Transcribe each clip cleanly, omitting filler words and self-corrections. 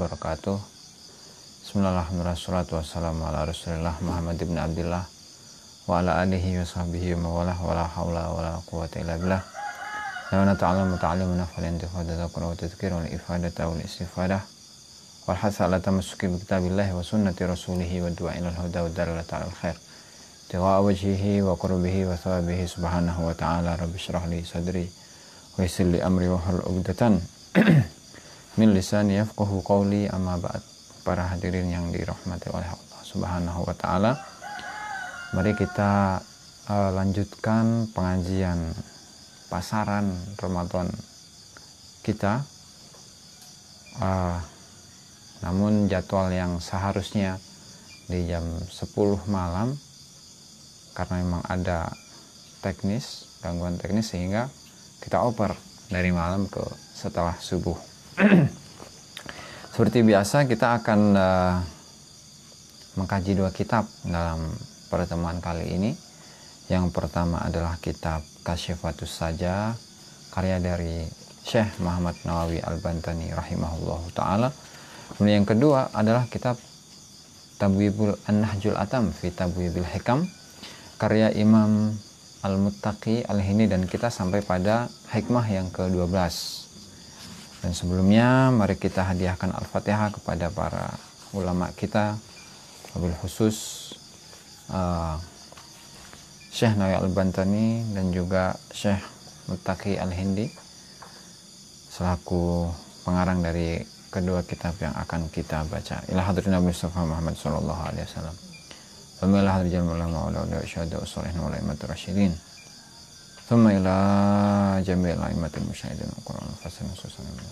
wabarakatuh. Bismillahirrahmanirrahim. Wassalatu wassalamu ala Rasulillah Muhammad ibn Abdillah wa ala alihi wa sahbihi wa mawalah wa la hawla wa la quwwata illa billah. Lawana ta'alamu ta'alimuna falintifada dhakura wa tadhkira wal ifadata wal istifadah wal hasa ala tamassuki bi kitabillahi wa sunnati rasulihi wa du'a ilal huda wa dalalata al khair tiwa wajhihi wa qurbihi wa thawabihi subhanahu wa ta'ala. Rabbi syrah li sadri wa yassir li amri wa hlul 'uqdatan min lisani yafqahu qawli. Amma ba'd. Para hadirin yang dirahmati oleh Allah Subhanahu wa taala, mari kita lanjutkan pengajian pasaran Ramadan kita. Namun jadwal yang seharusnya di jam 10 malam karena memang ada gangguan teknis sehingga kita oper dari malam ke setelah subuh. Seperti biasa kita akan mengkaji dua kitab dalam pertemuan kali ini. Yang pertama adalah kitab Kasyifatus Saja, karya dari Syekh Muhammad Nawawi Al-Bantani rahimahullahu ta'ala. Kemudian yang kedua adalah kitab Tabwibul An-Nahjul Atam fi Tabwibil Hikam, karya Imam Al-Muttaqi Al-Hindi, dan kita sampai pada hikmah yang ke-12. Dan sebelumnya mari kita hadiahkan Al-Fatihah kepada para ulama kita, wabil khusus Syekh Nawawi Al-Bantani dan juga Syekh Muttaqi Al-Hindi selaku pengarang dari kedua kitab yang akan kita baca. Ila hadrin Nabi Mustafa Muhammad sallallahu alaihi wasallam. Wa ila hadrin ulama wa syuhada wa shalihin wa ulamatur rasyidin. Thumma ila jami'il a'immatil musyahidin al-Qur'an al-Fasil khususan min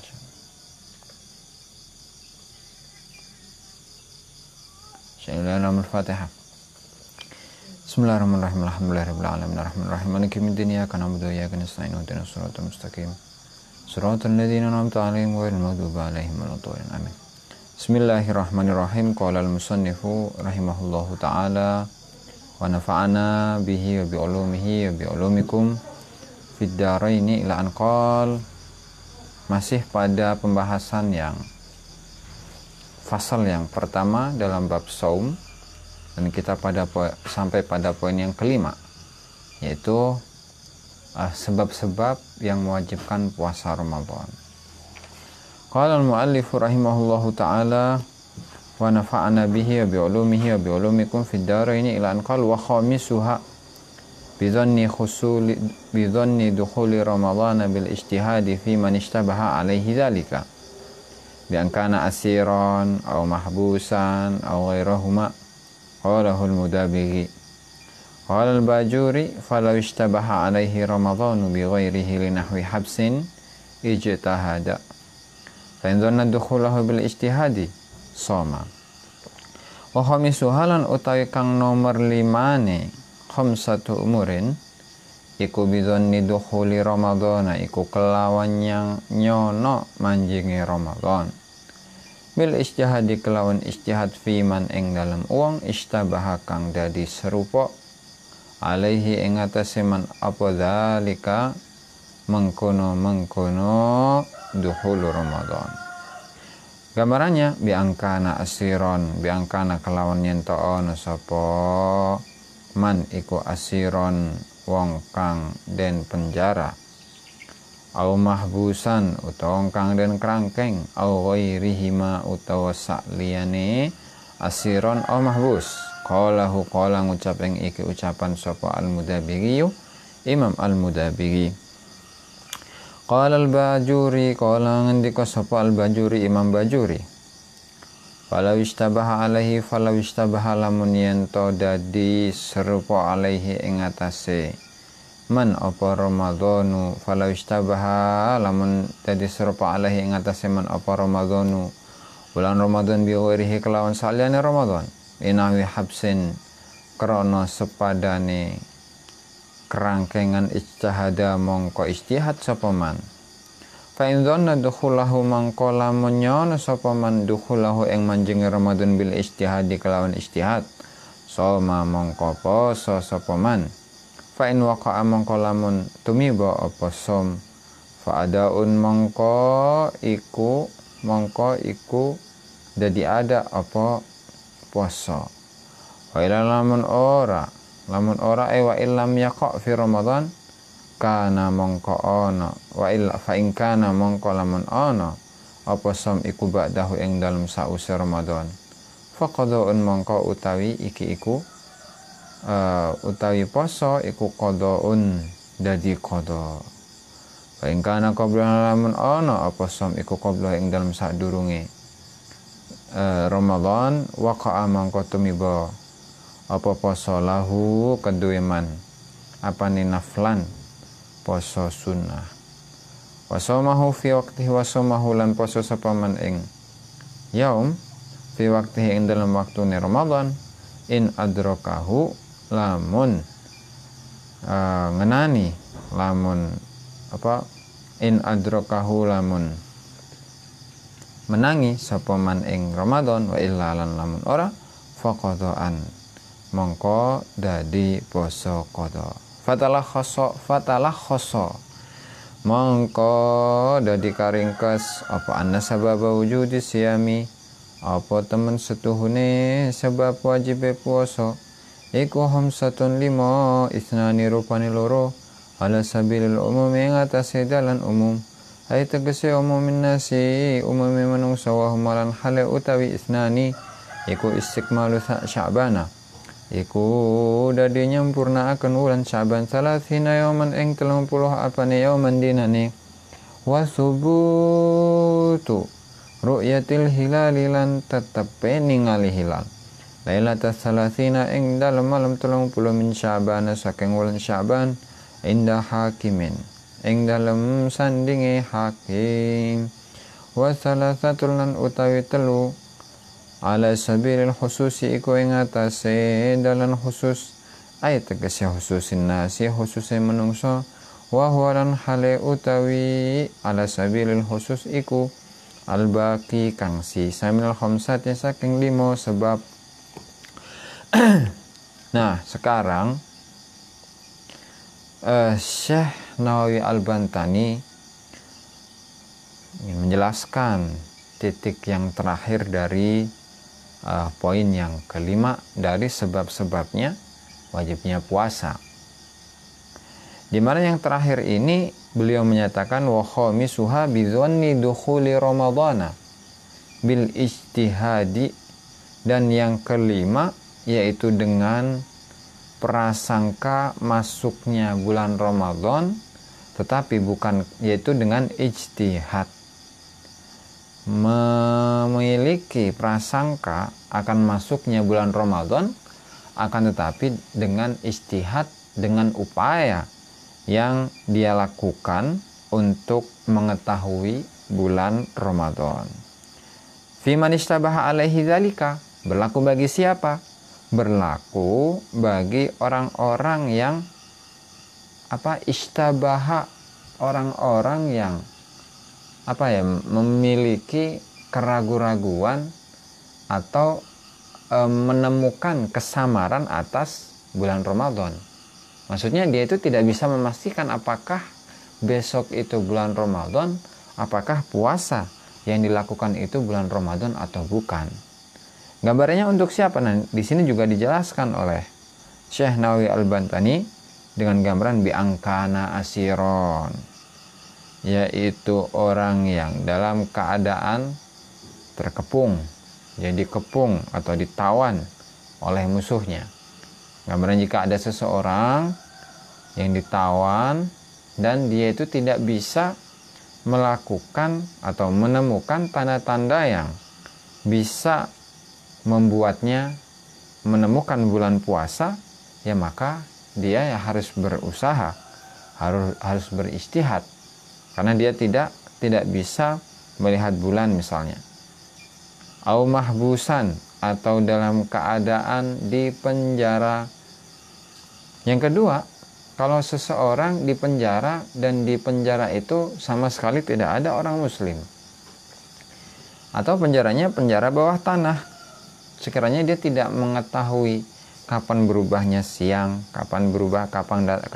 Syai'ilal Fatihah. Bismillahirrahmanirrahim. Alhamdulillahirabbil alamin arrahmanirrahim maliki yaumiddin iyyaka na'budu wa iyyaka nasta'in ihdinas siratal mustaqim siratal ladzina an'amta 'alaihim ghairil maghdubi alaihim waladdallin. Amin. Bismillahirrahmanirrahim. Qala al-musannifu rahimahullahu ta'ala wa nafa'ana bihi wa bi ulumihi wa bi ulumikum fid dharaini ila an qala. Masih pada pembahasan yang fasal yang pertama dalam bab saum, dan kita sampai pada poin yang kelima, yaitu sebab-sebab yang mewajibkan puasa Ramadan. Qala al-muallif rahimahullahu ta'ala wa nafa'ana bihi wa bi ulumihi wa bi ulumikum fid dharaini ila an qala wa khamisuha bi dhanni dukhuli ramadhana bil ijtihadi fi man ishtabaha alaihi dhalika bi an kana asiran aw mahbusan aw ghairahuma. Qalahu al-Mudabighi. Qala al-Bajuri falau ishtabaha alaihi ramadhanu bi ghairihi li nahwi habsin ijtahada fa in dhanna dukhulahu bil ijtihadi soma. Wa khamisu halan utawi kang nomor 5 khamsatu umurin iku bidhonni dukhuli ramadhana iku kelawan yang nyono manjinge Ramadan bil ijtihadi kelawan ijtihad fiman ing dalam uang ishtabaha kang dadi serupa alaihi ing atase man apa dzalika mengkono dukhul Ramadan. Gambarannya biangkana asiron, biangkana kelawan yen to ana sapa man iku asiron wong kang den penjara, au mahbusan utawa kang den krangkeng, au ghairihima utawa sakliyane asiron au mahbus. Qalahu qala ngucap ing iki ucapan sapa al-Mudabighi, Imam al-Mudabighi. Qala al-Bajuri, qala ngendika sapa al-Bajuri, Imam Bajuri, falau ishtabaha alaihi falau ishtabaha lamun yen to dadi serupa alaihi ing atase man apa Ramadhanu, falau ishtabaha lamun dadi serupa alaihi ing atase man apa Ramadhanu bulan Ramadan bi ghairihi kelawan saliyane Ramadan inawi habsin krana sepadane kerangkengan ijtihada mongko ijtihad sapa man. Fa in dhanna dukhulahu mangko lamun nyono sapa man dukhulahu ing manjing Ramadan bil ijtihadi kelawan ijtihad soma mongko poso sapa man. Fa in waqa'a mongko lamun tumiba apa som fa adaun mongko iku Jadi ada apa poso. Wa ila lamun ora wa illam yaqa fi Ramadan kana mongko ono wa illa fa in kana mongko lamun ono apa som iku ba'dahu ing dalem sause Ramadan faqadaun mongko utawi iki iku utawi poso iku qadaun dadi qada fa in kana qabla lamun ono apa som iku qabla ing dalem sadurunge Ramadan waqa'a mongko tumiba apa poso lahu kedue man apane naflan poso sunnah wasomahu fi waqtihi wasomahu lan poso sapaman ing yaum fi waqtihi ing dalam waktune Ramadan in adrakahu lamun ngenani lamun apa in adrakahu lamun menangi sapaman ing Ramadan wa illa lan lamun ora faqadaan mongko dadi poso qada fatalah khoso mongko dadi karingkes apa anna sababa wujudi siyami apa temen setuhune sebab wajib puasa iku hamsatun lima isnani rupani loro ala sabilil umum ing atase dalan umum ay tegese umumin nasi umumi manungsa wa humalan hale utawi isnani iku istiqmalu sya'bana iku dadi nyampurnaaken wulan Sya'ban salasina yauman ing 30 apane yauman dinane wa subutu ru'yatil hilali lan tetepe ningali hilal lailatul salasina ing dalem malam 30 min Sya'ban saking wulan Sya'ban inda hakimin ing dalem sandinge hakim wa salasatul lan utawi telu ala sabilil khususi iku ing atase dalan khusus ay tegese khususin nasi khususe menungso wa huwalan hale utawi ala sabilil khusus iku albaqi kang sisa minal khamsati saking 5 sebab nah sekarang Syekh Nawawi Al-Bantani menjelaskan titik yang terakhir dari poin yang kelima dari sebab-sebabnya wajibnya puasa. Di mana yang terakhir ini beliau menyatakan wa khamisuha bi dhanni dukhuli ramadhana bil ijtihadi, dan yang kelima yaitu dengan prasangka masuknya bulan Ramadan tetapi bukan, yaitu dengan ijtihad, memiliki prasangka akan masuknya bulan Ramadan akan tetapi dengan ijtihad, dengan upaya yang dia lakukan untuk mengetahui bulan Ramadan. Fi man istabaha alaihi dzalika, berlaku bagi siapa? Berlaku bagi orang-orang yang istabaha, orang-orang yang memiliki keraguan-raguan atau menemukan kesamaran atas bulan Ramadan. Maksudnya dia itu tidak bisa memastikan apakah besok itu bulan Ramadan, apakah puasa yang dilakukan itu bulan Ramadan atau bukan. Gambarnya untuk siapa? Nah, di sini juga dijelaskan oleh Syekh Nawawi Al-Bantani dengan gambaran biangkana asiron, yaitu orang yang dalam keadaan terkepung, jadi dikepung atau ditawan oleh musuhnya. Gambaran jika ada seseorang yang ditawan dan dia itu tidak bisa melakukan atau menemukan tanda-tanda yang bisa membuatnya menemukan bulan puasa, ya maka dia ya harus berusaha, harus berijtihad, karena dia tidak bisa melihat bulan misalnya. Au mahbusan, atau dalam keadaan di penjara. Yang kedua, kalau seseorang di penjara dan di penjara itu sama sekali tidak ada orang muslim, atau penjaranya penjara bawah tanah, sekiranya dia tidak mengetahui kapan berubahnya siang, kapan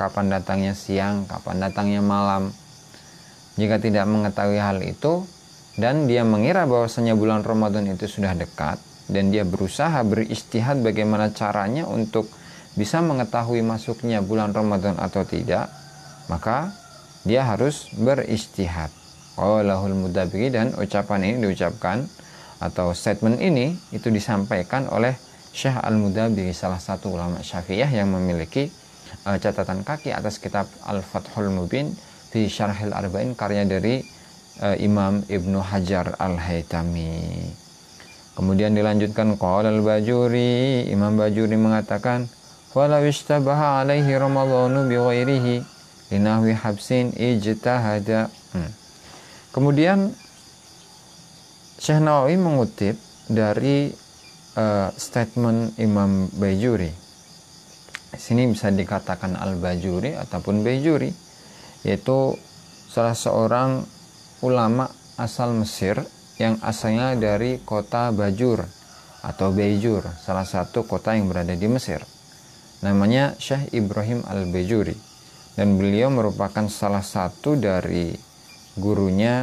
datangnya siang, kapan datangnya malam. Jika tidak mengetahui hal itu, dan dia mengira bahwasanya bulan Ramadan itu sudah dekat, dan dia berusaha beristihad bagaimana caranya untuk bisa mengetahui masuknya bulan Ramadan atau tidak, maka dia harus beristihad. Qaulahul Mudabbiri, dan ucapan ini diucapkan atau statement ini itu disampaikan oleh Syekh Al-Mudabbiri, salah satu ulama Syafi'iyah yang memiliki catatan kaki atas kitab Al-Fathul Mubin fi Syarhil Arba'in, karya dari Imam Ibnu Hajar Al-Haytami. Kemudian dilanjutkan, qala al-Bajuri, Imam Bajuri mengatakan, walau ishtabaha alaihi ramadhanu bi ghairihi linahwi habsin ijtahada. Kemudian Syekh Nawawi mengutip dari statement Imam Bajuri. Sini bisa dikatakan Al-Bajuri ataupun Bajuri, yaitu salah seorang ulama asal Mesir yang asalnya dari kota Bajur atau Bejur, salah satu kota yang berada di Mesir. Namanya Syekh Ibrahim Al-Bajuri, dan beliau merupakan salah satu dari gurunya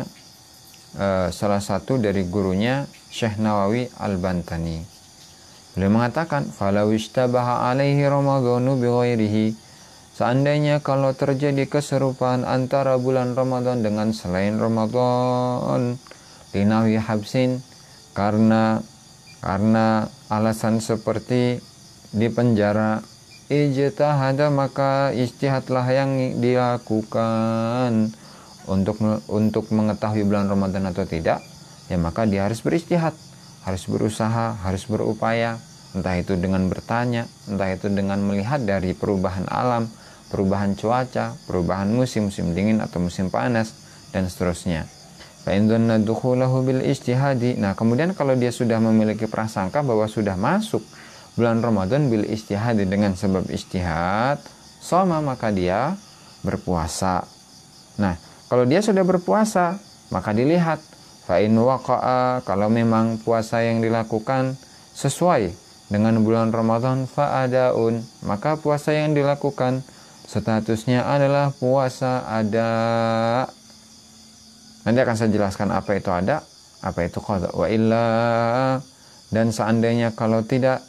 Syekh Nawawi Al-Bantani. Beliau mengatakan, falau ishtabaha alaihi ramadhanu bi ghairihi, seandainya kalau terjadi keserupaan antara bulan Ramadan dengan selain Ramadan, linahwi habsin, karena alasan seperti di penjara, ijtihada, maka istihadlah yang dilakukan untuk mengetahui bulan Ramadan atau tidak, ya maka dia harus beristihad, harus berusaha, harus berupaya, entah itu dengan bertanya, entah itu dengan melihat dari perubahan alam, perubahan cuaca, perubahan musim dingin atau musim panas, dan seterusnya. Nah, kemudian kalau dia sudah memiliki prasangka bahwa sudah masuk bulan Ramadan bil istihadi, dengan sebab istihad, soma, maka dia berpuasa. Nah, kalau dia sudah berpuasa, maka dilihat fa'in waqa'a, kalau memang puasa yang dilakukan sesuai dengan bulan Ramadan, fa'adaun, maka puasa yang dilakukan statusnya adalah puasa ada. Nanti akan saya jelaskan apa itu ada, apa itu qada. Wa illa, dan seandainya kalau tidak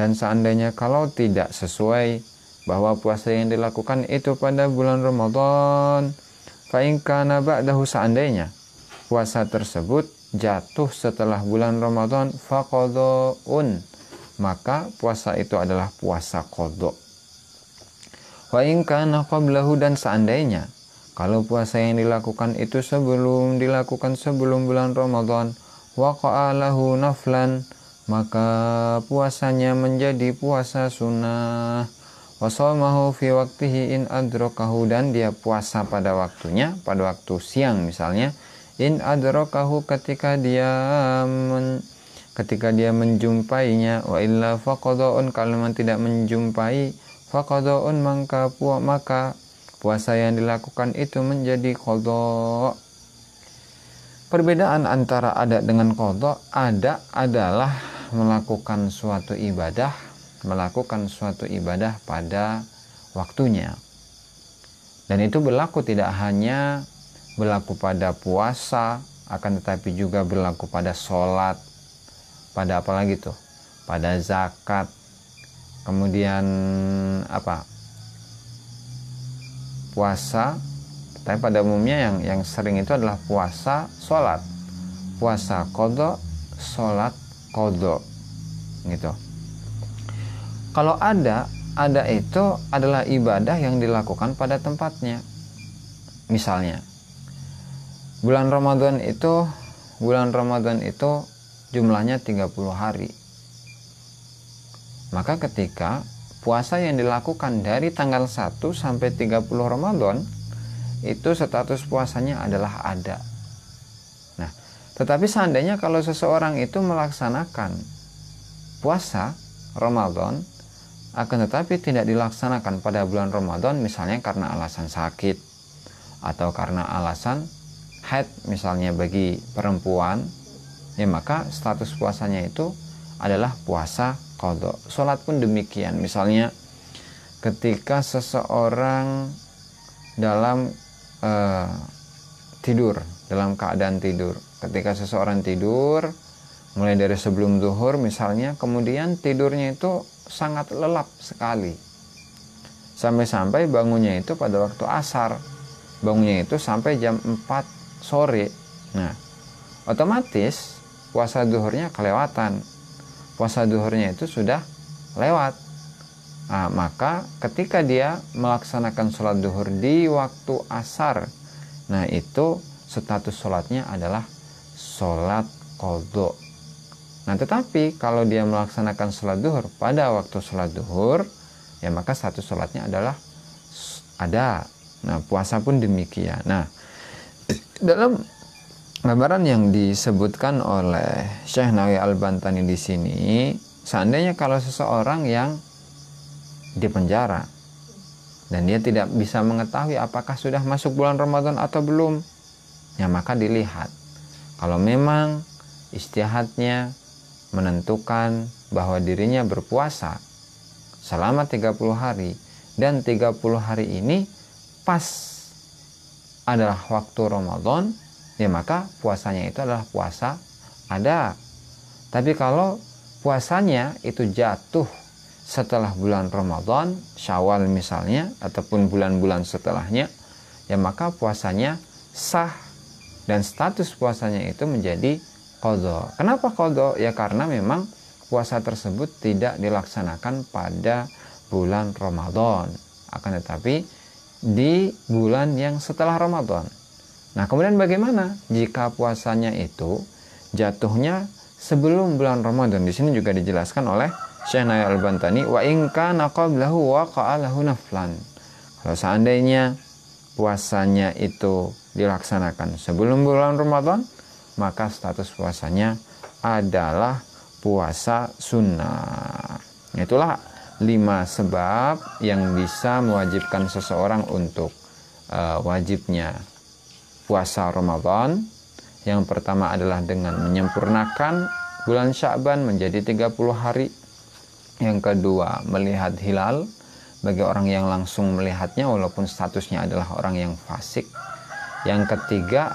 sesuai bahwa puasa yang dilakukan itu pada bulan Ramadan, fa'in kana ba'dahu, seandainya puasa tersebut jatuh setelah bulan Ramadan, faqadha'un, maka puasa itu adalah puasa qadha. Wa in kana qablahu, dan seandainya kalau puasa yang dilakukan itu sebelum bulan Ramadan, waqa'a lahu naflan, maka puasanya menjadi puasa sunnah. Wa shamahu fi waqtihi in adrakahu, dan dia puasa pada waktunya, pada waktu siang misalnya, in adrakahu, ketika dia menjumpainya. Wa illa faqadha'un, kalau memang tidak menjumpai, faqadha'un, maka puasa yang dilakukan itu menjadi qadha. Perbedaan antara ada dengan qadha, ada adalah melakukan suatu ibadah pada waktunya, dan itu berlaku tidak hanya berlaku pada puasa, akan tetapi juga berlaku pada sholat, pada apa lagi tuh, pada zakat, kemudian puasa. Tapi pada umumnya yang sering itu adalah puasa, sholat, puasa qadha, sholat qadha, gitu. Kalau ada itu adalah ibadah yang dilakukan pada tempatnya. Misalnya bulan Ramadan itu jumlahnya 30 hari. Maka ketika puasa yang dilakukan dari tanggal 1 sampai 30 Ramadan, itu status puasanya adalah ada. Nah, tetapi seandainya kalau seseorang itu melaksanakan puasa Ramadan, akan tetapi tidak dilaksanakan pada bulan Ramadan, misalnya karena alasan sakit atau karena alasan haid misalnya bagi perempuan, ya maka status puasanya itu adalah puasa qadha. Sholat pun demikian. Misalnya ketika seseorang dalam dalam keadaan tidur, Ketika seseorang tidur, mulai dari sebelum zuhur misalnya, kemudian tidurnya itu sangat lelap sekali. Sampai-sampai bangunnya itu pada waktu asar. Bangunnya itu sampai jam 4 sore. Nah, otomatis puasa zuhurnya kelewatan. Puasa zuhurnya itu sudah lewat. Nah, maka ketika dia melaksanakan sholat zuhur di waktu asar, nah itu status sholatnya adalah sholat qadha. Nah, tetapi kalau dia melaksanakan sholat zuhur pada waktu sholat zuhur, ya maka status sholatnya adalah ada. Nah, puasa pun demikian. Nah, dalam gambaran yang disebutkan oleh Syekh Nawawi Al-Bantani di sini, seandainya kalau seseorang yang di penjara dan dia tidak bisa mengetahui apakah sudah masuk bulan Ramadan atau belum, ya maka dilihat. Kalau memang istihadnya menentukan bahwa dirinya berpuasa selama 30 hari dan 30 hari ini pas adalah waktu Ramadan, ya maka puasanya itu adalah puasa ada. Tapi kalau puasanya itu jatuh setelah bulan Ramadan, Syawal misalnya, ataupun bulan-bulan setelahnya, ya maka puasanya sah dan status puasanya itu menjadi qadha. Kenapa qadha? Ya karena memang puasa tersebut tidak dilaksanakan pada bulan Ramadan, akan tetapi di bulan yang setelah Ramadan. Nah, kemudian bagaimana jika puasanya itu jatuhnya sebelum bulan Ramadan? Di sini juga dijelaskan oleh Syekh Nawawi Al-Bantani, wa in kana qablahu waqa'a lahu naflan. Kalau seandainya puasanya itu dilaksanakan sebelum bulan Ramadan, maka status puasanya adalah puasa sunnah. Itulah 5 sebab yang bisa mewajibkan seseorang untuk wajibnya puasa Ramadan. Yang pertama adalah dengan menyempurnakan bulan Sya'ban menjadi 30 hari. Yang kedua, melihat hilal bagi orang yang langsung melihatnya walaupun statusnya adalah orang yang fasik. Yang ketiga,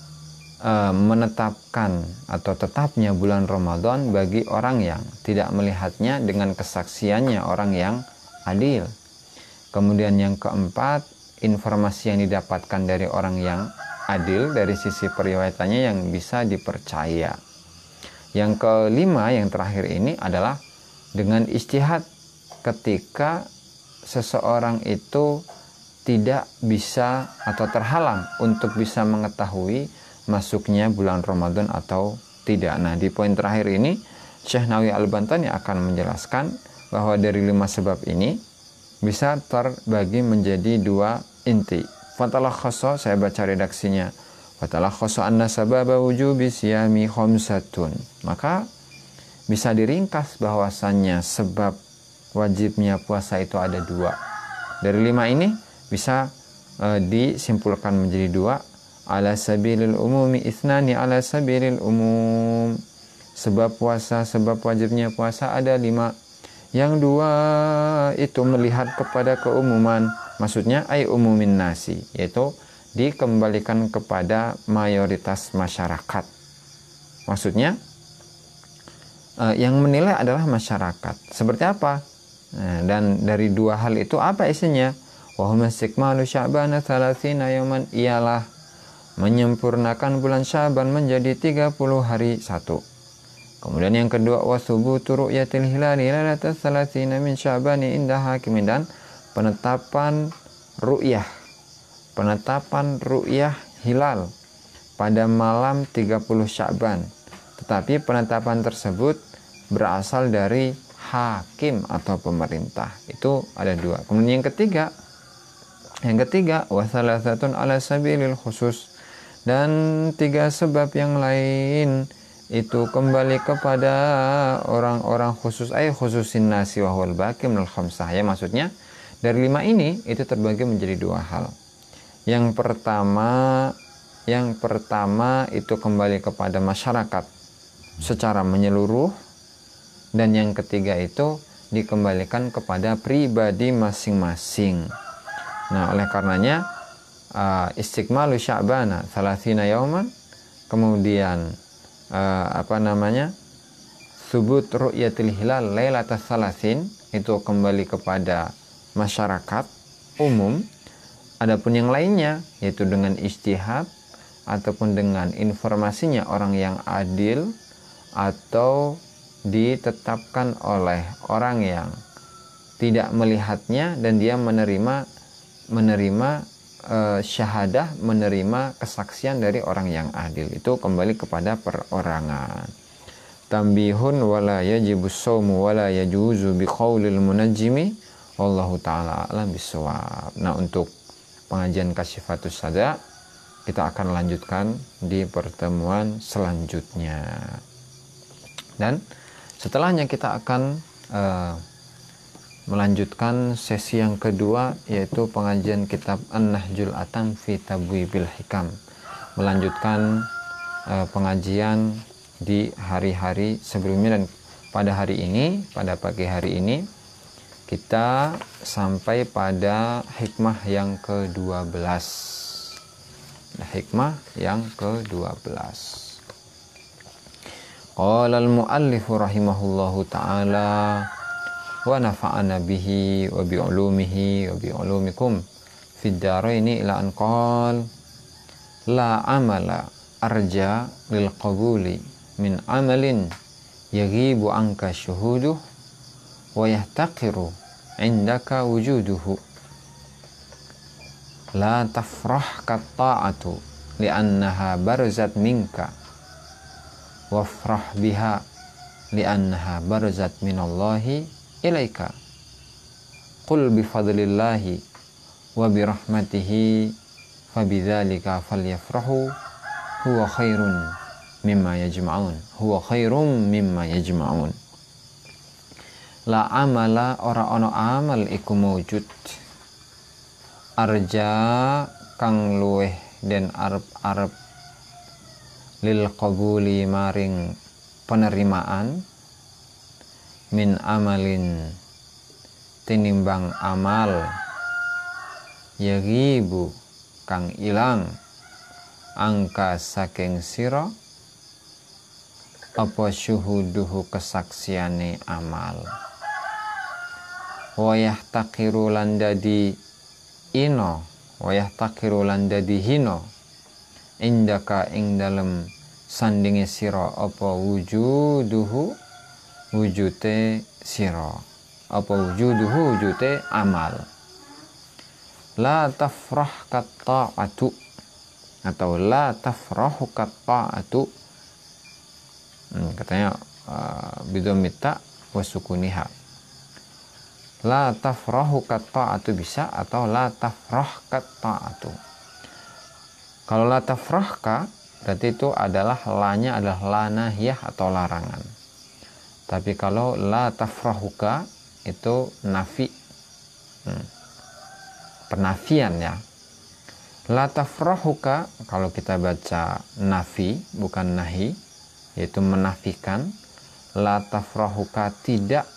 menetapkan atau tetapnya bulan Ramadan bagi orang yang tidak melihatnya dengan kesaksiannya orang yang adil. Kemudian yang keempat, informasi yang didapatkan dari orang yang adil dari sisi periwayatannya yang bisa dipercaya. Yang kelima, yang terakhir ini adalah dengan ijtihad ketika seseorang itu tidak bisa atau terhalang untuk bisa mengetahui masuknya bulan Ramadan atau tidak. Nah, di poin terakhir ini Syekh Nawawi Al-Bantani akan menjelaskan bahwa dari 5 sebab ini bisa terbagi menjadi 2 inti. Fatalakhasa, saya baca redaksinya. Fatalakhasa anna sababa wujubi siyami khamsatun. Maka bisa diringkas bahwasannya sebab wajibnya puasa itu ada 2. Dari 5 ini bisa disimpulkan menjadi 2. Ala sabilil umumi ithnani ala sabilil umum. Sebab puasa, sebab wajibnya puasa ada 5. Yang 2 itu melihat kepada keumuman. Maksudnya ay umumin nasi, yaitu dikembalikan kepada mayoritas masyarakat. Maksudnya yang menilai adalah masyarakat. Seperti apa? Dan dari 2 hal itu apa isinya? Wa huma istikmalu Sya'ban 30 yawman, ialah menyempurnakan bulan Sya'ban menjadi 30 hari 1. Kemudian yang kedua, wa thubutu ru'yatil hilali lailatal 30 min Sya'ban inda hakimin, dan penetapan ru'yah hilal pada malam 30 Sya'ban. Tetapi penetapan tersebut berasal dari hakim atau pemerintah. Itu ada 2. Kemudian yang ketiga wasalasatun ala sabilil khusus, dan 3 sebab yang lain itu kembali kepada orang-orang khusus, ay khususin nasi wa huwal baqi minal khamsah. Ya, maksudnya dari 5 ini itu terbagi menjadi 2 hal. Yang pertama itu kembali kepada masyarakat secara menyeluruh, dan yang ketiga itu dikembalikan kepada pribadi masing-masing. Nah, oleh karenanya istikmalu Sya'bana 30 yauman kemudian subut ru'yatil hilal lailatas salasin itu kembali kepada masyarakat umum. Adapun yang lainnya yaitu dengan ijtihad ataupun dengan informasinya orang yang adil atau ditetapkan oleh orang yang tidak melihatnya dan dia menerima syahadah, menerima kesaksian dari orang yang adil, itu kembali kepada perorangan. Tambihun wala yajibus shaumu wala yajuzu biqaulil munajjimi wallahu taala alam bisawab. Nah, untuk pengajian Kasyifatus Sada kita akan lanjutkan di pertemuan selanjutnya. Dan setelahnya kita akan melanjutkan sesi yang kedua, yaitu pengajian kitab An-Nahjul Atam fi Tabwibil Hikam. Melanjutkan pengajian di hari-hari sebelumnya, dan pada hari ini, pada pagi hari ini kita sampai pada hikmah yang ke-12. Hikmah yang ke-12. Qala al-muallifu rahimahullahu ta'ala wa nafa'ana bihi wa bi'ulumihi wa bi'ulumikum fid dharaini ila an qala la amala arja lil qabuli min amalin yaghibu anka syuhuduh wa yahtaqiru indaka wujuduhu. La tafrah kat ta'atu li'annaha barzat minka wafrah biha li'annaha barzat minallahi ilaika. Qul bifadlillahi wa birahmatihi fabidzalika falyafrahu huwa khairun mimma yajma'un. Huwa khairum mimma yajma'un. La amala ora ono amal iku mawjud arja kang luweh den arep-arep lil qabuli maring penerimaan min amalin tinimbang amal yagibu kang ilang angka saking sira apa syuhuduhu kesaksiane amal wayah takiru landadi ino wayah takiru landadi hino indaka ing dalem sandinge sira apa wujuduhu wujute sira apa wujuduhu wujute amal. La tafrah kat ta'atu atau la tafrahu kat ta'atu, katanya bidomita wasukuniha. La tafrahu kat ta'atu bisa, atau la tafrah kat ta'atu. Kalau la tafrahka berarti itu adalah lanya adalah la nahiyah atau larangan. Tapi kalau la tafrahuka itu nafi, penafian ya. La tafrahuka kalau kita baca nafi bukan nahi, yaitu menafikan. La tafrahuka tidak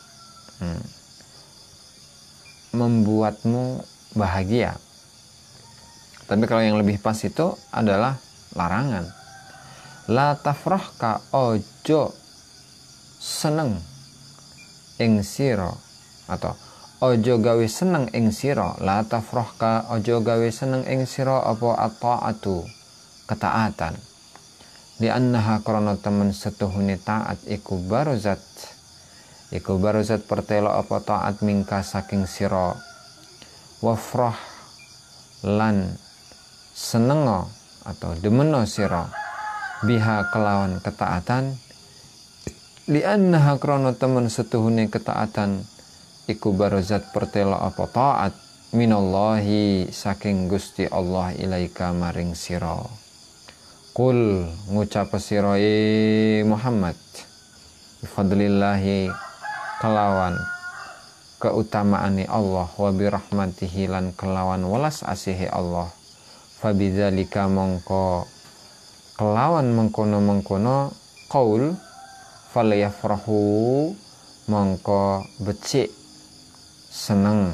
membuatmu bahagia. Tapi kalau yang lebih pas itu adalah larangan. La tafrahka ojo seneng ing sira, atau ojo gawe seneng ing sira. La tafrahka ojo gawe seneng ing sira apa at-ta'atu ketaatan. Li annaha krana temen setuhune taat iku barozat pertelo apa taat mingka saking sira. Wafrah lan senengo atau demeno sira biha kelawan ketaatan. Li annaha krana temen setuhune ketaatan iku barozat pertelo apa taat minallahi saking Gusti Allah ilaika maring sira. Kul ngucap sira Muhammad bifadlillahi kelawan keutamaane Allah wa birahmatihi lan kelawan welas asihi Allah. Fabidzalika mongko kelawan mengkono-mengkono qaul falyafrahu mongko becik seneng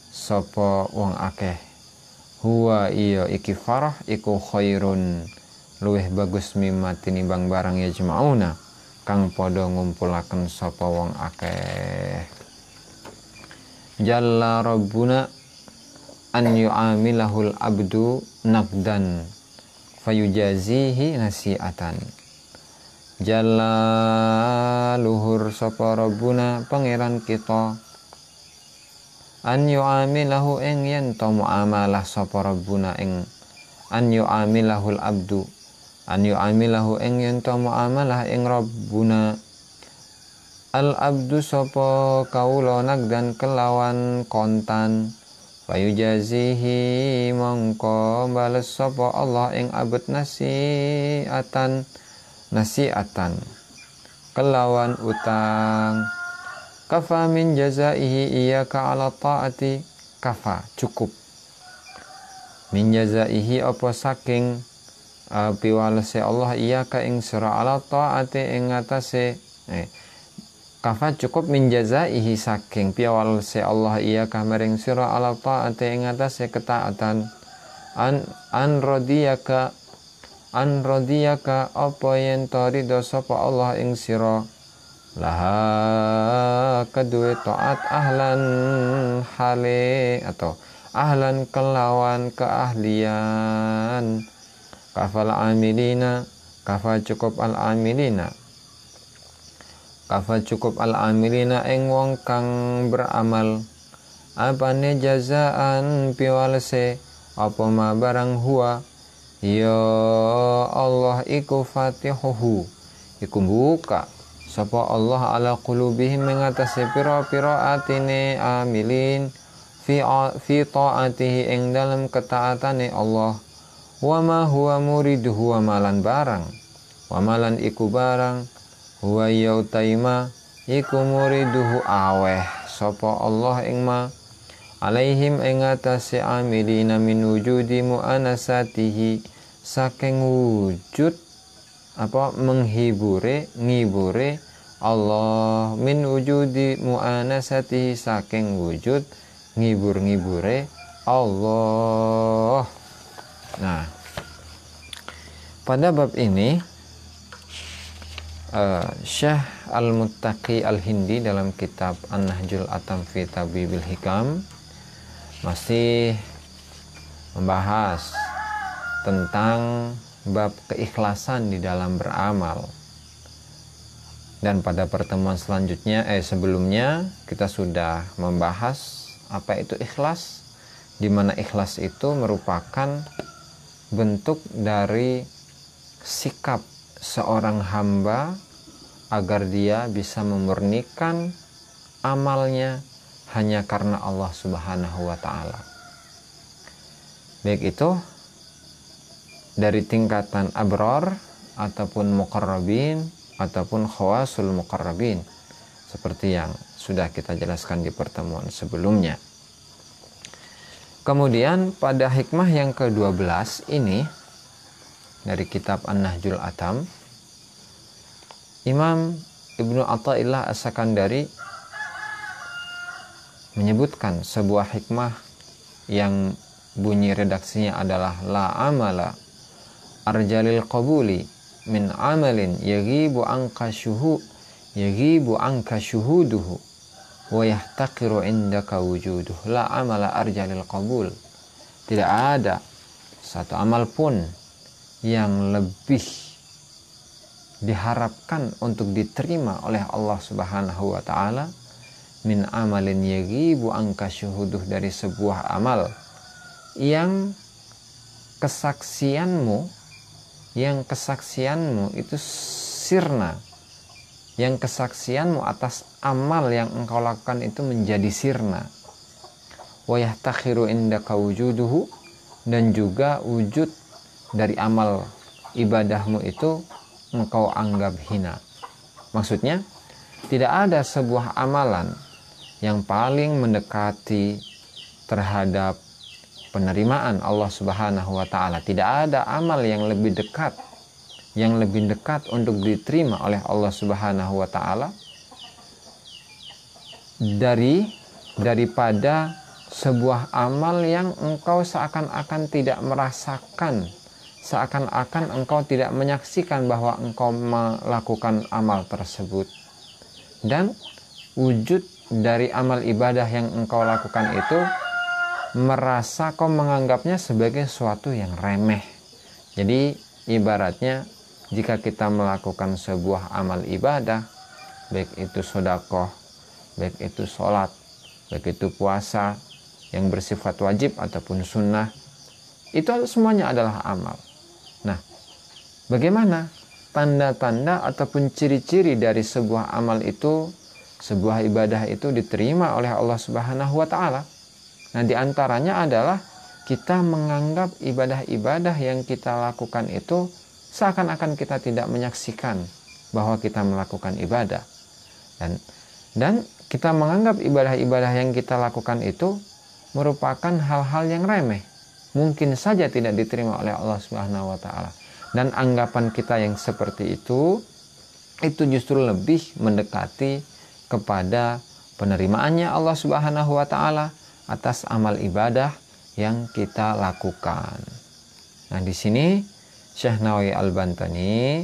sapa wong akeh. Huwa iya iki farah iku khairun luwih bagus mimma tinimbang barang yajma'una kang padha ngumpulaken sapa wong akeh. Jalla rabbuna an yu'amilahul abdu naqdan fayujazihi nasi'atan. Jalla luhur sapa rabbuna pangeran kita an yu'amilahu ing yen to muamalah sapa rabbuna ing an yu'amilahul abdu an yu'amilahu ing yen to muamalah ing rabbuna al abdu sapa kaula naqdan kelawan kontan fayujazihi mongko bales sapa Allah ing abet nasi'atan kelawan utang. Kafa min jazaihi iyyaka ala ta'ati, kafa cukup min jazaihi apa saking piwalese Allah iyyaka ing sira ala ta'ati ing atase kafa cukup min jazaihi saking piwalese Allah iyyaka maring sira ala ta'ati ing atase ketaatan an radiyaka apa yen ridho sapa Allah ing sira laha kedue taat ahlan hale atau ahlan kelawan keahlian. Kafal amilina kafa cukup al amilina ing wong kang beramal apane jazaan piwalese apa ma barang huwa ya Allah iku fatihuhu iku buka sapa Allah ala qulubihim mengatasi pira-pira atine amilin fi ta'atihi ing dalam ketaatane Allah. Wa ma huwa muriduhu wa malan barang wa malan iku barang huwa yautaima iku muriduhu aweh sapa Allah ing ma alaihim ing atase amilina min wujudi mu'anasatihi saking wujud apa ngibure Allah min wujudi mu'anasatihi saking wujud ngibure Allah. Nah, pada bab ini Syekh Al-Muttaqi Al-Hindi dalam kitab An-Nahjul Atam fi Tabibil Hikam masih membahas tentang bab keikhlasan di dalam beramal. Dan pada pertemuan selanjutnya sebelumnya kita sudah membahas apa itu ikhlas, di mana ikhlas itu merupakan bentuk dari sikap seorang hamba agar dia bisa memurnikan amalnya hanya karena Allah Subhanahu wa taala. Baik itu dari tingkatan abrar ataupun muqarrabin ataupun khawasul muqarrabin seperti yang sudah kita jelaskan di pertemuan sebelumnya. Kemudian pada hikmah yang ke-12 ini dari kitab An-Nahjul Atam, Imam Ibnu Athaillah As-Sakandari menyebutkan sebuah hikmah yang bunyi redaksinya adalah la amala arjalil qabuli min amalin yagibu anka syuhuduhu wa yahtaqiru indaka wujuduhu. La amala arjalil qabul, tidak ada satu amal pun yang lebih diharapkan untuk diterima oleh Allah Subhanahu wa taala min amalin yagibu anka syuhuduh, dari sebuah amal yang kesaksianmu itu sirna, yang kesaksianmu atas amal yang engkau lakukan itu menjadi sirna. Wa yahtakhiru indaka wujuduhu, dan juga wujud dari amal ibadahmu itu engkau anggap hina. Maksudnya tidak ada sebuah amalan yang paling mendekati terhadap penerimaan Allah Subhanahu wa taala. Tidak ada amal yang lebih dekat untuk diterima oleh Allah Subhanahu wa taala daripada sebuah amal yang engkau seakan-akan tidak merasakan seakan-akan engkau tidak menyaksikan bahwa engkau melakukan amal tersebut. Dan wujud dari amal ibadah yang engkau lakukan itu merasa kau menganggapnya sebagai sesuatu yang remeh. Jadi ibaratnya jika kita melakukan sebuah amal ibadah, baik itu sedekah, baik itu sholat, baik itu puasa yang bersifat wajib ataupun sunnah, itu semuanya adalah amal. Nah, bagaimana tanda-tanda ataupun ciri-ciri dari sebuah amal itu, sebuah ibadah itu diterima oleh Allah Subhanahu wa Ta'ala? Nah, diantaranya adalah kita menganggap ibadah-ibadah yang kita lakukan itu seakan-akan kita tidak menyaksikan bahwa kita melakukan ibadah. Dan kita menganggap ibadah-ibadah yang kita lakukan itu merupakan hal-hal yang remeh. Mungkin saja tidak diterima oleh Allah Subhanahu wa Ta'ala. Dan anggapan kita yang seperti itu justru lebih mendekati kepada penerimaannya Allah Subhanahu wa Ta'ala atas amal ibadah yang kita lakukan. Nah, di sini Syekh Nawawi Al-Bantani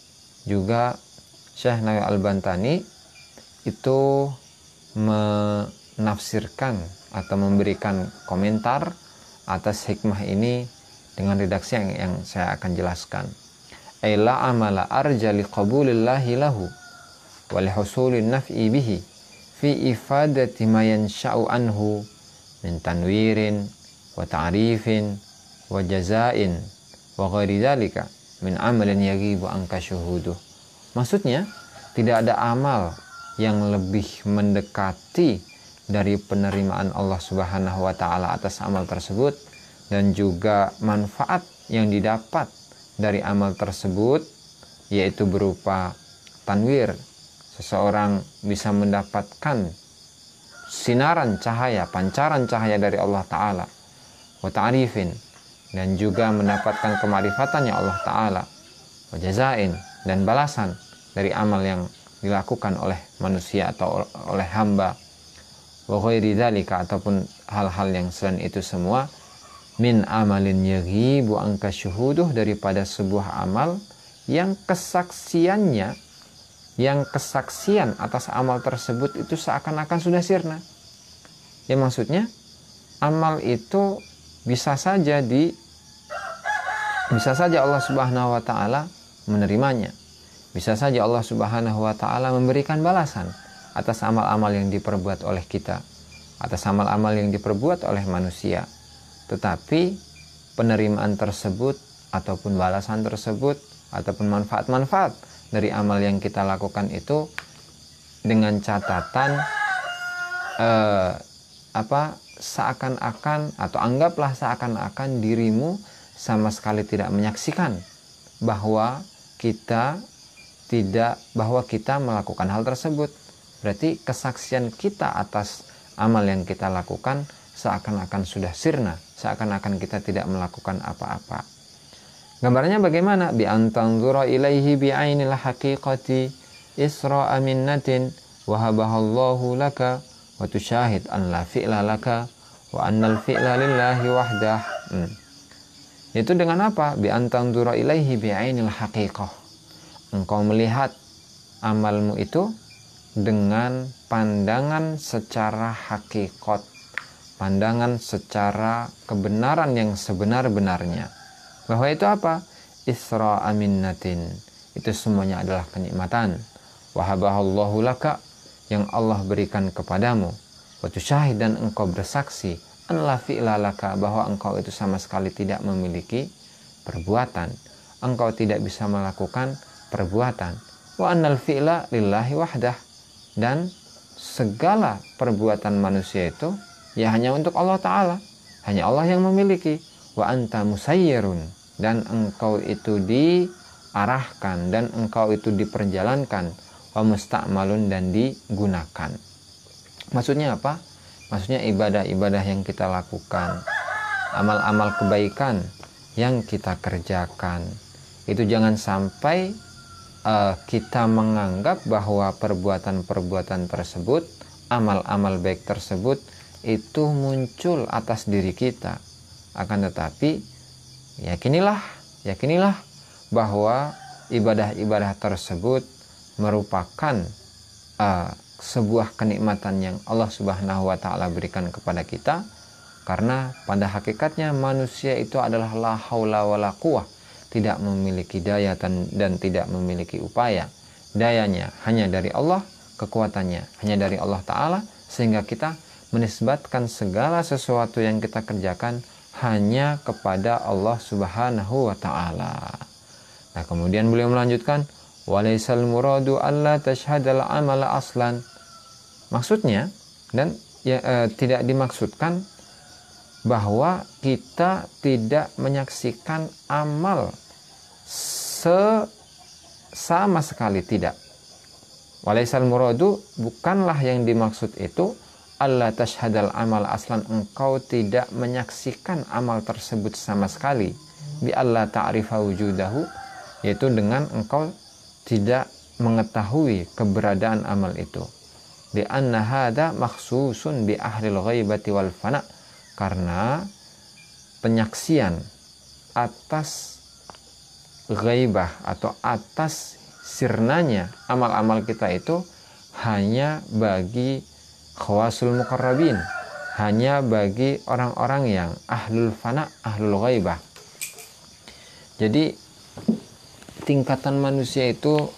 itu menafsirkan atau memberikan komentar atas hikmah ini dengan redaksi yang saya akan jelaskan. Aila amala arja liqabulillahi lahu wa lihusuli naf'i bihi fi ifadati ma yansha'u anhu min tanwirin wa ta'rifin wa jazain wa ghairi dzalika min amalin yaghibu anka syuhuduh. Maksudnya, tidak ada amal yang lebih mendekati dari penerimaan Allah Subhanahu wa Ta'ala atas amal tersebut, dan juga manfaat yang didapat dari amal tersebut, yaitu berupa tanwir. Seseorang bisa mendapatkan sinaran cahaya, pancaran cahaya dari Allah Ta'ala, wa ta'rifin, dan juga mendapatkan kemarifatannya Allah Ta'ala, wa jazain, dan balasan dari amal yang dilakukan oleh manusia atau oleh hamba, wa ghairi dzalika, ataupun hal-hal yang selain itu semua, min amalin yaghibu anka syuhuduh, daripada sebuah amal yang kesaksian atas amal tersebut itu seakan-akan sudah sirna. Ya, maksudnya amal itu bisa saja Allah Subhanahu wa Ta'ala menerimanya. Bisa saja Allah Subhanahu wa Ta'ala memberikan balasan atas amal-amal yang diperbuat oleh kita, atas amal-amal yang diperbuat oleh manusia. Tetapi penerimaan tersebut ataupun balasan tersebut ataupun manfaat-manfaat dari amal yang kita lakukan itu dengan catatan seakan-akan, atau anggaplah seakan-akan dirimu sama sekali tidak menyaksikan bahwa kita melakukan hal tersebut. Berarti kesaksian kita atas amal yang kita lakukan seakan-akan sudah sirna, seakan-akan kita tidak melakukan apa-apa. Gambarnya bagaimana? Bi antanzura ilaihi bi ainil haqiqati isra'a minnatin wahabahallahu laka wa tusyahid an la fi'la laka wa annal fi'la lillahi wahdah. Itu dengan apa? Bi antanzura ilaihi bi ainil haqiqah. Engkau melihat amalmu itu dengan pandangan secara hakikat, pandangan secara kebenaran yang sebenar-benarnya. Bahwa itu apa? Isra aminnatin, itu semuanya adalah kenikmatan. Wahabahallahu laka, yang Allah berikan kepadamu. Wa tusyahid, dan engkau bersaksi, an la fi'la laka, bahwa engkau itu sama sekali tidak memiliki perbuatan, engkau tidak bisa melakukan perbuatan. Wa annal fi'la lillahi wahdah, dan segala perbuatan manusia itu ya hanya untuk Allah Ta'ala, hanya Allah yang memiliki. Wa anta musayyirun, dan engkau itu diarahkan, dan engkau itu diperjalankan. Wa musta'malun, dan digunakan. Maksudnya apa? Maksudnya ibadah-ibadah yang kita lakukan, amal-amal kebaikan yang kita kerjakan, itu jangan sampai kita menganggap bahwa perbuatan-perbuatan tersebut, amal-amal baik tersebut itu muncul atas diri kita. Akan tetapi yakinilah yakinilah bahwa ibadah-ibadah tersebut merupakan sebuah kenikmatan yang Allah Subhanahu wa taala berikan kepada kita, karena pada hakikatnya manusia itu adalah la haula wala quwwah, tidak memiliki daya dan tidak memiliki upaya. Dayanya hanya dari Allah, kekuatannya hanya dari Allah taala, sehingga kita menisbatkan segala sesuatu yang kita kerjakan hanya kepada Allah Subhanahu wa taala. Nah, kemudian beliau melanjutkan, walaisal muradu alla tashhadal amala aslan. Maksudnya, dan tidak dimaksudkan bahwa kita tidak menyaksikan amal sama sekali, tidak. Walaisal muradu, bukanlah yang dimaksud itu alla tashhadal amal aslan, engkau tidak menyaksikan amal tersebut sama sekali, bi alla ta'rifa wujudahu, yaitu dengan engkau tidak mengetahui keberadaan amal itu. Di anna hada makhsusun bi ahlil ghaibati wal fana, karena penyaksian atas ghaibah atau atas sirnanya amal-amal kita itu hanya bagi khawasul muqarrabin, hanya bagi orang-orang yang ahlul fana, ahlul ghaibah. Jadi tingkatan manusia itu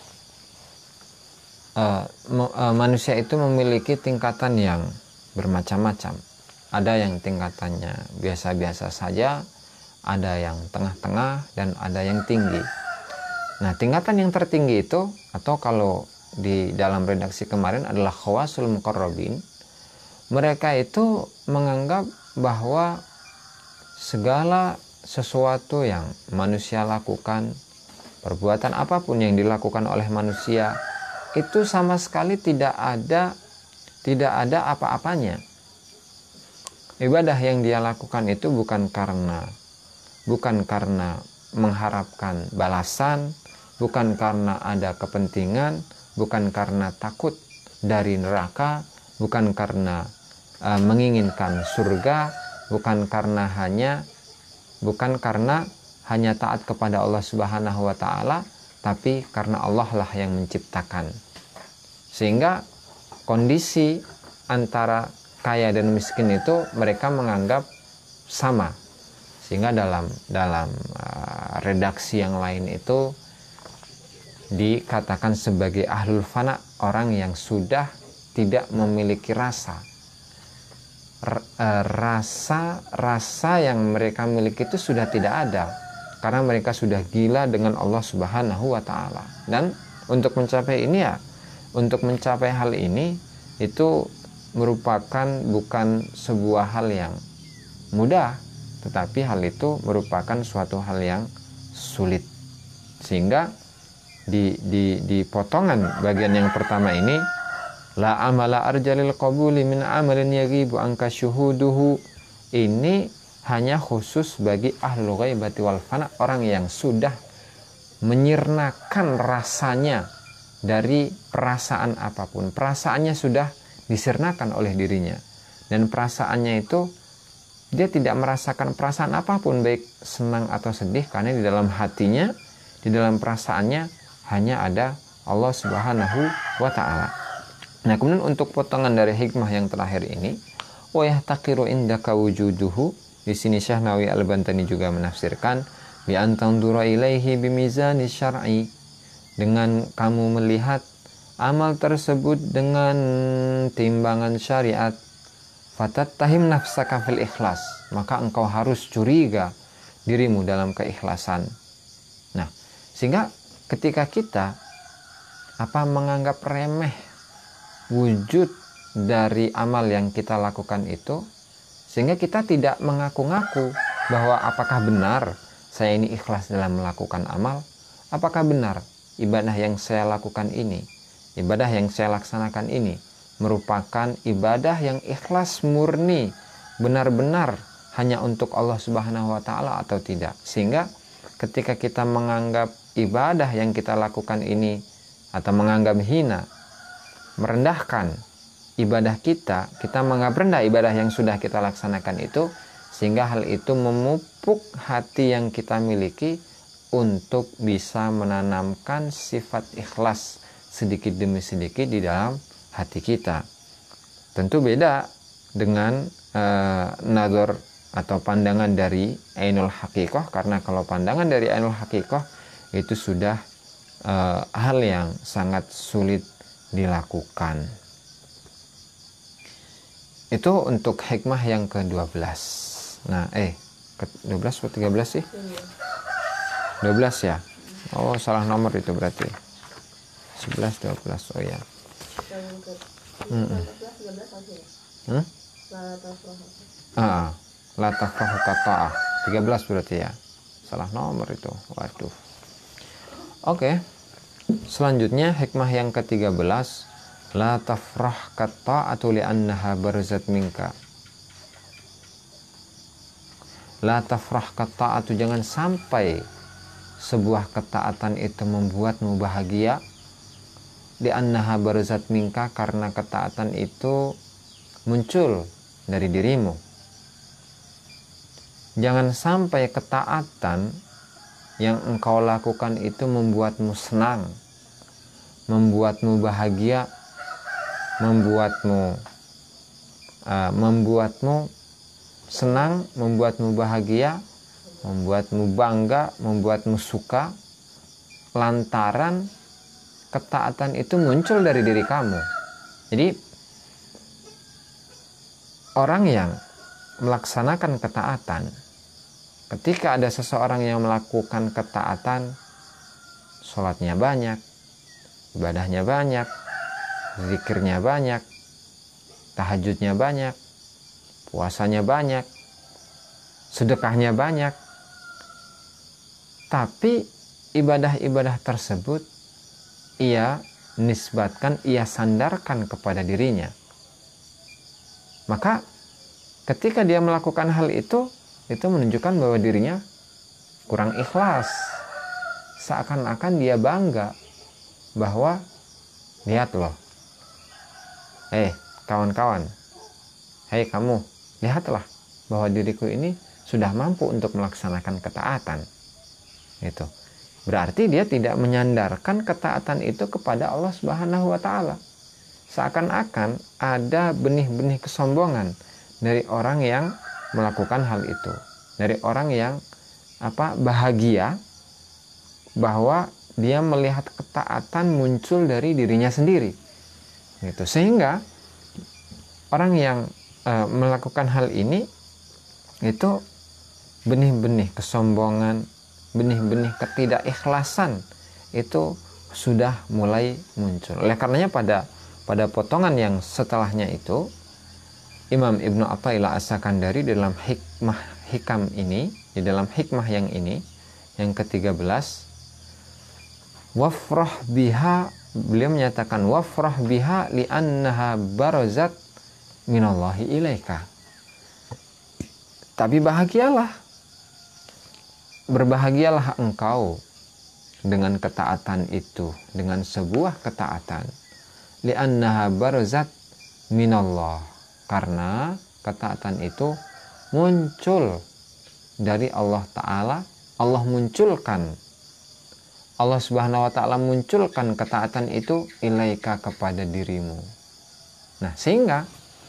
memiliki tingkatan yang bermacam-macam. Ada yang tingkatannya biasa-biasa saja, ada yang tengah-tengah, dan ada yang tinggi. Nah, tingkatan yang tertinggi itu, atau kalau di dalam redaksi kemarin adalah khawasul muqarrabin, mereka itu menganggap bahwa segala sesuatu yang manusia lakukan, perbuatan apapun yang dilakukan oleh manusia, itu sama sekali tidak ada apa-apanya. Ibadah yang dia lakukan itu bukan karena mengharapkan balasan, bukan karena ada kepentingan, bukan karena takut dari neraka, bukan karena menginginkan surga, bukan karena hanya taat kepada Allah Subhanahu wa taala, tapi karena Allah lah yang menciptakan. Sehingga kondisi antara kaya dan miskin itu mereka menganggap sama. Sehingga dalam redaksi yang lain itu dikatakan sebagai ahlul fana, orang yang sudah tidak memiliki rasa yang mereka miliki itu sudah tidak ada, karena mereka sudah gila dengan Allah Subhanahu wa taala. Dan untuk mencapai hal ini itu merupakan bukan sebuah hal yang mudah, tetapi hal itu merupakan suatu hal yang sulit. Sehingga di potongan bagian yang pertama ini, la amala arjalil qabuli min amalin yaghibu anka syuhuduhu, ini hanya khusus bagi ahlul ghaibati wal fana, orang yang sudah menyirnakan rasanya dari perasaan apapun. Perasaannya sudah disirnakan oleh dirinya, dan perasaannya itu dia tidak merasakan perasaan apapun, baik senang atau sedih, karena di dalam hatinya, di dalam perasaannya hanya ada Allah Subhanahu wa ta'ala. Nah, kemudian untuk potongan dari hikmah yang terakhir ini, wa yahtaqiru indaka wujuduhu, di sini Syekh Nawawi Al-Bantani juga menafsirkan bi antandura ilaihi bimizani syar'i, dengan kamu melihat amal tersebut dengan timbangan syariat, fatattahim nafsaka fil ikhlas, maka engkau harus curiga dirimu dalam keikhlasan. Nah, sehingga ketika kita menganggap remeh wujud dari amal yang kita lakukan itu, sehingga kita tidak mengaku-ngaku bahwa apakah benar saya ini ikhlas dalam melakukan amal, apakah benar ibadah yang saya lakukan ini, ibadah yang saya laksanakan ini merupakan ibadah yang ikhlas murni, benar-benar hanya untuk Allah Subhanahu wa ta'ala atau tidak. Sehingga ketika kita menganggap ibadah yang kita lakukan ini, atau menganggap hina, merendahkan ibadah kita menganggap rendah ibadah yang sudah kita laksanakan itu, sehingga hal itu memupuk hati yang kita miliki untuk bisa menanamkan sifat ikhlas sedikit demi sedikit di dalam hati kita. Tentu beda dengan nazar atau pandangan dari ainul haqiqah, karena kalau pandangan dari ainul haqiqah itu sudah hal yang sangat sulit dilakukan. Itu untuk hikmah yang ke-12. Nah, ke-12 atau 13 sih? 12 ya? Oh, salah nomor itu berarti. 11, 12, oh ya. La tafrahu kata'ah. 13 berarti ya. Salah nomor itu. Waduh. Oke. Selanjutnya hikmah yang ke-13, la tafrah kata'atu li'annaha barzat minka. La tafrah kata'atu, jangan sampai sebuah ketaatan itu membuatmu bahagia. Li'annaha barzat minka, karena ketaatan itu muncul dari dirimu. Jangan sampai ketaatan yang engkau lakukan itu membuatmu senang, membuatmu bahagia, membuatmu senang, membuatmu bahagia, membuatmu bangga, membuatmu suka, lantaran ketaatan itu muncul dari diri kamu. Jadi orang yang melaksanakan ketaatan, ketika ada seseorang yang melakukan ketaatan, sholatnya banyak, ibadahnya banyak, zikirnya banyak, tahajudnya banyak, puasanya banyak, sedekahnya banyak, tapi ibadah-ibadah tersebut ia nisbatkan, ia sandarkan kepada dirinya. Maka ketika dia melakukan hal itu menunjukkan bahwa dirinya kurang ikhlas. Seakan-akan dia bangga bahwa, lihat loh, kawan-kawan, hei kamu, lihatlah bahwa diriku ini sudah mampu untuk melaksanakan ketaatan. Itu berarti dia tidak menyandarkan ketaatan itu kepada Allah Subhanahu wa Ta'ala. Seakan-akan ada benih-benih kesombongan dari orang yang melakukan hal itu, dari orang yang bahagia bahwa dia melihat ketaatan muncul dari dirinya sendiri, gitu. Sehingga orang yang melakukan hal ini itu benih-benih kesombongan, benih-benih ketidakikhlasan itu sudah mulai muncul. Oleh karenanya pada potongan yang setelahnya itu, Imam Ibnu Athaillah As-Sakandari dalam hikam ini, di dalam hikmah yang ini, yang ke-13, wafrah biha, beliau menyatakan wafrah biha li'annaha barazat minallahi ilaika. Tapi berbahagialah engkau dengan ketaatan itu, dengan sebuah ketaatan. Li'annaha barazat minallah, karena ketaatan itu muncul dari Allah Ta'ala. Allah Subhanahu wa Ta'ala munculkan ketaatan itu ilaika, kepada dirimu. Nah, sehingga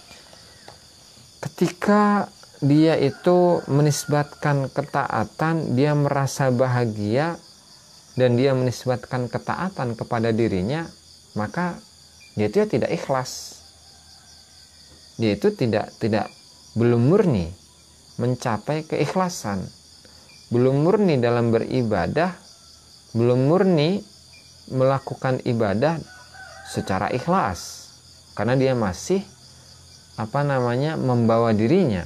ketika dia itu menisbatkan ketaatan, dia merasa bahagia dan dia menisbatkan ketaatan kepada dirinya, maka dia itu tidak ikhlas. Dia itu belum murni mencapai keikhlasan, belum murni dalam beribadah, belum murni melakukan ibadah secara ikhlas, karena dia masih membawa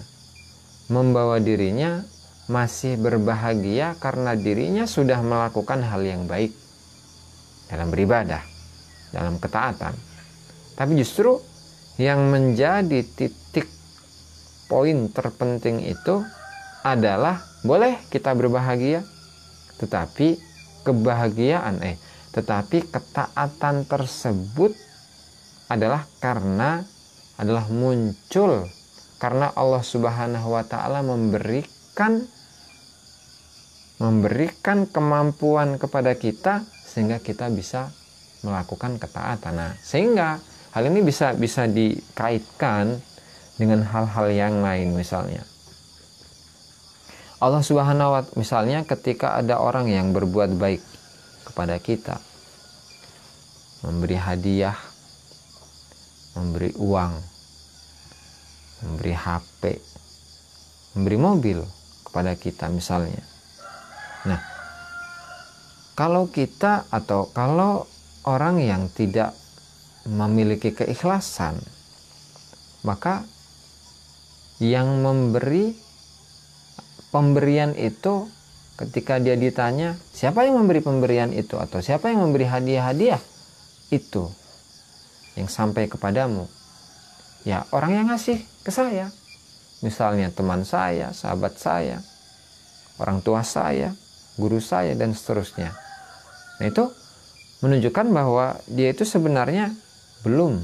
dirinya masih berbahagia karena dirinya sudah melakukan hal yang baik dalam beribadah, dalam ketaatan. Tapi justru yang menjadi titik poin terpenting itu adalah, boleh kita berbahagia, tetapi ketaatan tersebut adalah muncul karena Allah Subhanahu wa Ta'ala memberikan memberikan kemampuan kepada kita sehingga kita bisa melakukan ketaatan. Nah, sehingga hal ini bisa dikaitkan dengan hal-hal yang lain. Misalnya Allah Subhanahu wa Ta'ala, misalnya ketika ada orang yang berbuat baik kepada kita, memberi hadiah, memberi uang, memberi HP, memberi mobil kepada kita misalnya. Nah, kalau kita atau kalau orang yang tidak memiliki keikhlasan, maka yang memberi pemberian itu, ketika dia ditanya siapa yang memberi pemberian itu atau siapa yang memberi hadiah-hadiah itu yang sampai kepadamu, ya orang yang ngasih ke saya, misalnya teman saya, sahabat saya, orang tua saya, guru saya, dan seterusnya. Nah, itu menunjukkan bahwa dia itu sebenarnya belum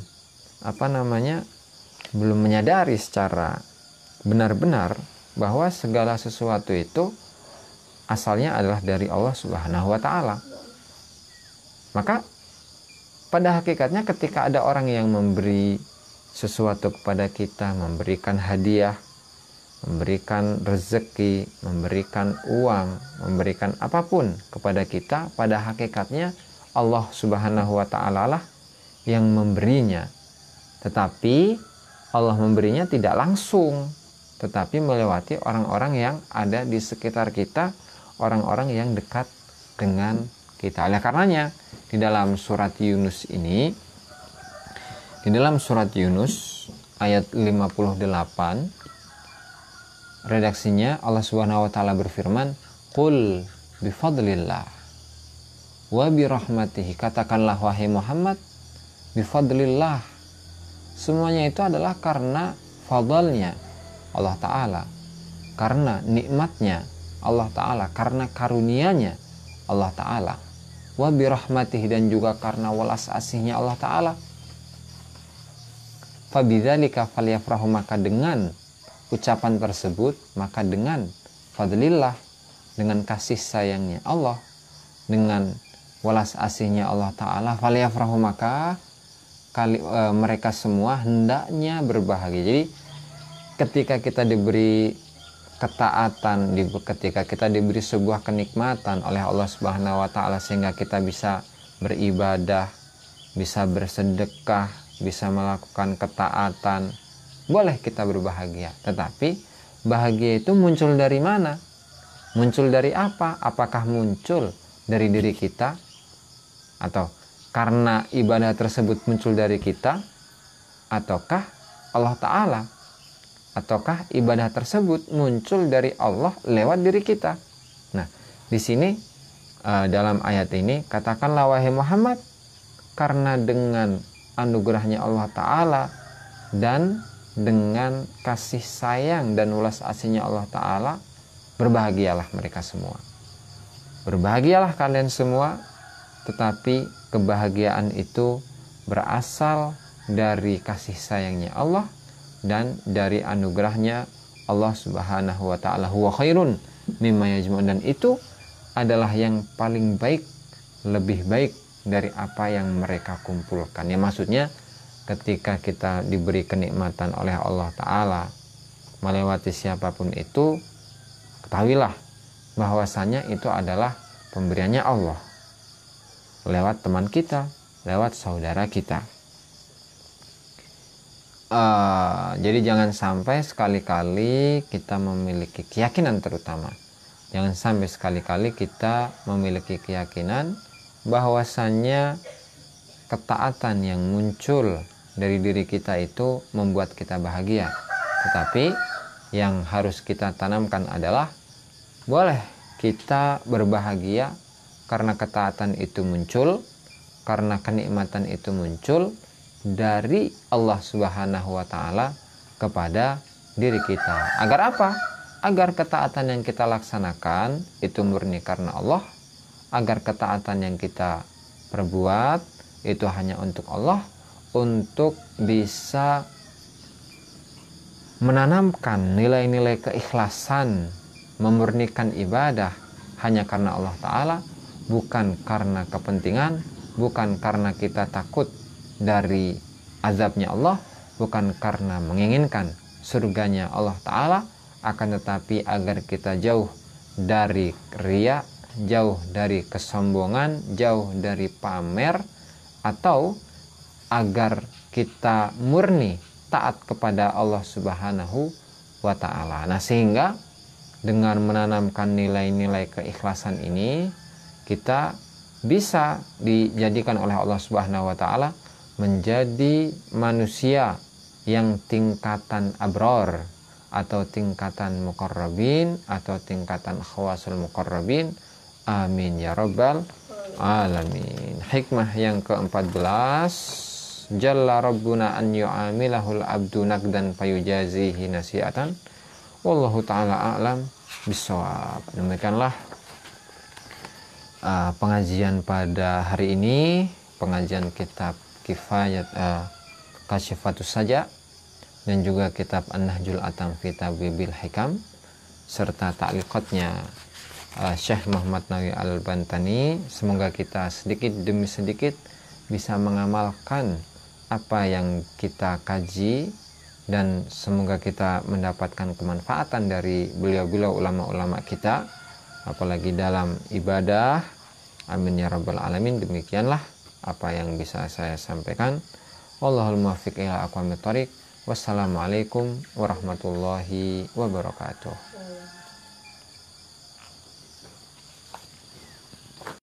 belum menyadari secara benar-benar bahwa segala sesuatu itu asalnya adalah dari Allah Subhanahu wa Ta'ala. Maka pada hakikatnya ketika ada orang yang memberi sesuatu kepada kita, memberikan hadiah, memberikan rezeki, memberikan uang, memberikan apapun kepada kita, pada hakikatnya Allah Subhanahu wa Ta'ala lah yang memberinya. Tetapi Allah memberinya tidak langsung, tetapi melewati orang-orang yang ada di sekitar kita, orang-orang yang dekat dengan kita. Oleh karenanya di dalam surat Yunus ini, di dalam surat Yunus ayat 58, redaksinya Allah Subhanahu wa Ta'ala berfirman, "Qul bifadlillah wa birahmatihi." Katakanlah wahai Muhammad, bifadlillah, semuanya itu adalah karena fadlnya Allah Ta'ala, karena nikmatnya Allah Ta'ala, karena karunianya Allah Ta'ala, wa birahmatihi, dan juga karena welas asihnya Allah Ta'ala. Fabidzalika falyafrahu, maka dengan ucapan tersebut, maka dengan fadlillah, dengan kasih sayangnya Allah, dengan welas asihnya Allah Ta'ala, falyafrahu, maka mereka semua hendaknya berbahagia. Jadi ketika kita diberi ketaatan, ketika kita diberi sebuah kenikmatan oleh Allah Subhanahu wa Ta'ala sehingga kita bisa beribadah, bisa bersedekah, bisa melakukan ketaatan, boleh kita berbahagia. Tetapi bahagia itu muncul dari mana? Muncul dari apa? Apakah muncul dari diri kita, atau karena ibadah tersebut muncul dari kita, ataukah Allah Ta'ala, ataukah ibadah tersebut muncul dari Allah lewat diri kita? Nah, di sini dalam ayat ini, katakanlah wahai Muhammad, karena dengan anugerahnya Allah Ta'ala dan dengan kasih sayang dan welas asihnya Allah Ta'ala, berbahagialah mereka semua. Berbahagialah kalian semua, tetapi kebahagiaan itu berasal dari kasih sayangnya Allah dan dari anugerahnya Allah Subhanahu wa Ta'ala. Huwa khairun mimma yajma'un, dan itu adalah yang paling baik, lebih baik dari apa yang mereka kumpulkan. Ya, maksudnya ketika kita diberi kenikmatan oleh Allah Ta'ala melewati siapapun itu, ketahuilah bahwasanya itu adalah pemberiannya Allah lewat teman kita, lewat saudara kita. Jadi jangan sampai sekali-kali kita memiliki keyakinan, terutama jangan sampai sekali-kali kita memiliki keyakinan bahwasannya ketaatan yang muncul dari diri kita itu membuat kita bahagia. Tetapi yang harus kita tanamkan adalah boleh kita berbahagia karena ketaatan itu muncul, karena kenikmatan itu muncul dari Allah Subhanahu wa Ta'ala kepada diri kita. Agar apa? Agar ketaatan yang kita laksanakan itu murni karena Allah, agar ketaatan yang kita perbuat itu hanya untuk Allah, untuk bisa menanamkan nilai-nilai keikhlasan, memurnikan ibadah hanya karena Allah Ta'ala, bukan karena kepentingan, bukan karena kita takut dari azabnya Allah, bukan karena menginginkan surganya Allah Ta'ala, akan tetapi agar kita jauh dari riya, jauh dari kesombongan, jauh dari pamer, atau agar kita murni taat kepada Allah Subhanahu wa Ta'ala. Nah, sehingga dengan menanamkan nilai-nilai keikhlasan ini, kita bisa dijadikan oleh Allah Subhanahu wa Ta'ala menjadi manusia yang tingkatan abror, atau tingkatan muqarrabin, atau tingkatan khawasul muqarrabin. Amin ya rabbal alamin. Hikmah yang ke-14, jalla rabbuna an yu'amilahul abdu nakdan fayujazihi nasi'atan, wallahu ta'ala a'lam bisawab. Demikianlah pengajian pada hari ini, pengajian kitab Kifayat Kasyifatus Saja, dan juga kitab An-Nahjul Atam fi Tabyibil Hikam, serta ta'liqatnya Syekh Muhammad Nawawi Al-Bantani. Semoga kita sedikit demi sedikit bisa mengamalkan apa yang kita kaji, dan semoga kita mendapatkan kemanfaatan dari beliau-beliau ulama-ulama kita, apalagi dalam ibadah. Amin ya rabbal alamin. Demikianlah apa yang bisa saya sampaikan. Wallahul muwaffiq ila aqwamit thoriq. Wassalamualaikum warahmatullahi wabarakatuh.